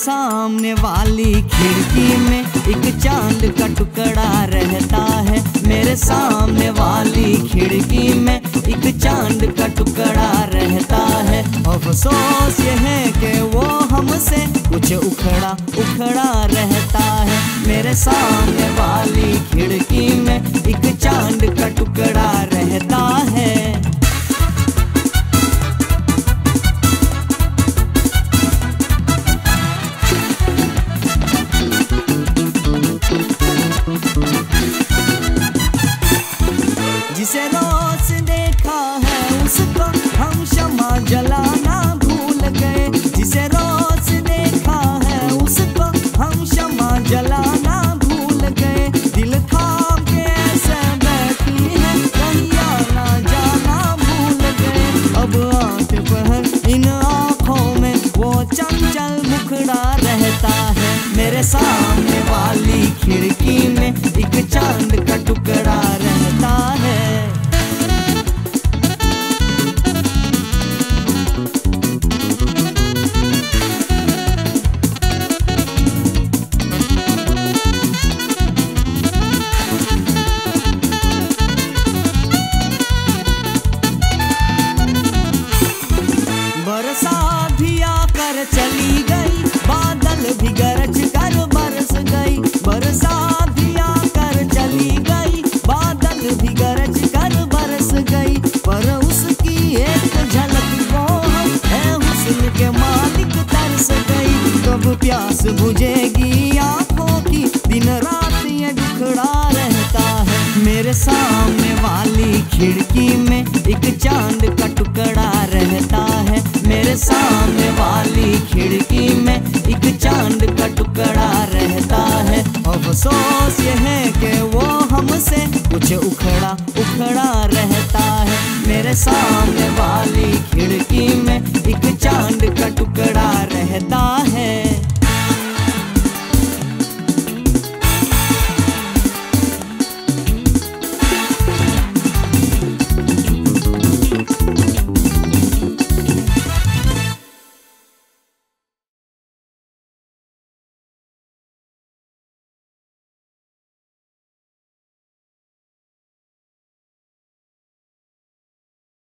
सामने वाली खिड़की में एक चांद का टुकड़ा रहता है। मेरे सामने वाली खिड़की में एक चांद का टुकड़ा रहता है। अफसोस ये है कि वो हमसे कुछ उखड़ा उखड़ा रहता है। मेरे सामने वाली खिड़की में एक चांद का टुकड़ा रहता है। जिसे रोज देखा है उसको हम शम्मा जलाना भूल गए। जिसे रोज देखा है उसको हम शम्मा जलाना भूल गए। दिल थाम के ऐसे बैठी है कहीं आना जाना भूल गए। अब आंख पहन इन आँखों में वो चंचल मुखड़ा रहता है। मेरे सामने वाली खिड़की में एक चांद का टुकड़ा रहता है। बरसात भी आकर चली गई, बादल भी गरज कर बरस गई। बरसात भी आकर चली गई, बादल भी गरज कर बरस गई। पर उसकी एक झलक वो है हुस्न के मालिक तरस गई। कब प्यास बुझेगी आंखों की, दिन रात ये दुखड़ा रहता है। मेरे सामने वाली खिड़की में एक चांद का टुकड़ा रहता है। मेरे सामने वाली खिड़की में एक चांद का टुकड़ा रहता है। अफसोस ये है कि वो हमसे कुछ उखड़ा उखड़ा रहता है। मेरे सामने वाली खिड़की में